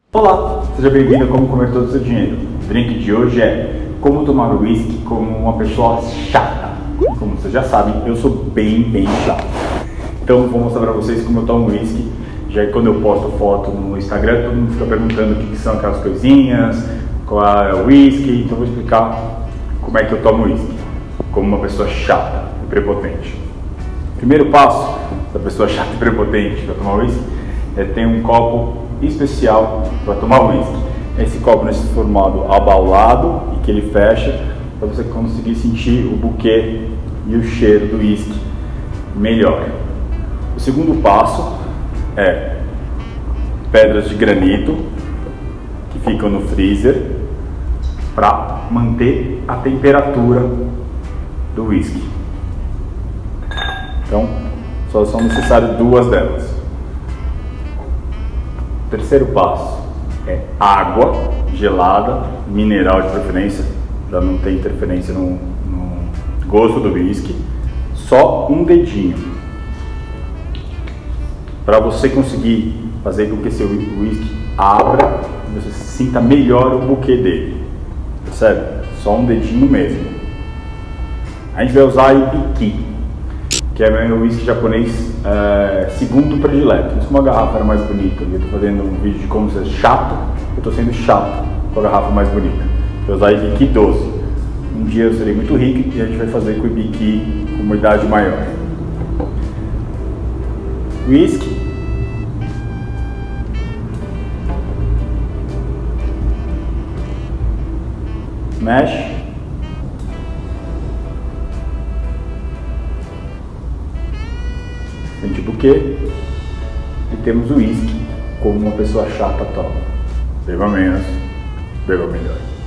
Olá, seja bem-vindo a Como Comer Todo o Seu Dinheiro. O drink de hoje é como tomar whisky como uma pessoa chata. E como vocês já sabem, eu sou bem chato. Então vou mostrar pra vocês como eu tomo whisky. Já que quando eu posto foto no Instagram, todo mundo fica perguntando o que são aquelas coisinhas, qual é o whisky. Então eu vou explicar como é que eu tomo whisky, como uma pessoa chata e prepotente. Primeiro passo da pessoa chata e prepotente para tomar whisky é ter um copo especial para tomar whisky. Esse copo nesse formato abaulado e que ele fecha para você conseguir sentir o buquê e o cheiro do whisky melhor. O segundo passo é pedras de granito que ficam no freezer para manter a temperatura do whisky. Então, só são necessárias duas delas. O terceiro passo é água gelada, mineral de preferência, para não ter interferência no gosto do whisky. Só um dedinho, para você conseguir fazer com que seu whisky abra e você sinta melhor o buquê dele. Percebe? Só um dedinho mesmo. A gente vai usar Ibiki, que é meu whisky japonês segundo predileto. Mas como a garrafa era mais bonita, eu estou fazendo um vídeo de como ser chato, eu estou sendo chato com a garrafa mais bonita. Vou usar Ibiki 12. Um dia eu serei muito rico e a gente vai fazer com o Ibiki com uma idade maior. Whisky. Mexe. Sente o buquê e temos o whisky como uma pessoa chata toma. Beba menos, beba melhor.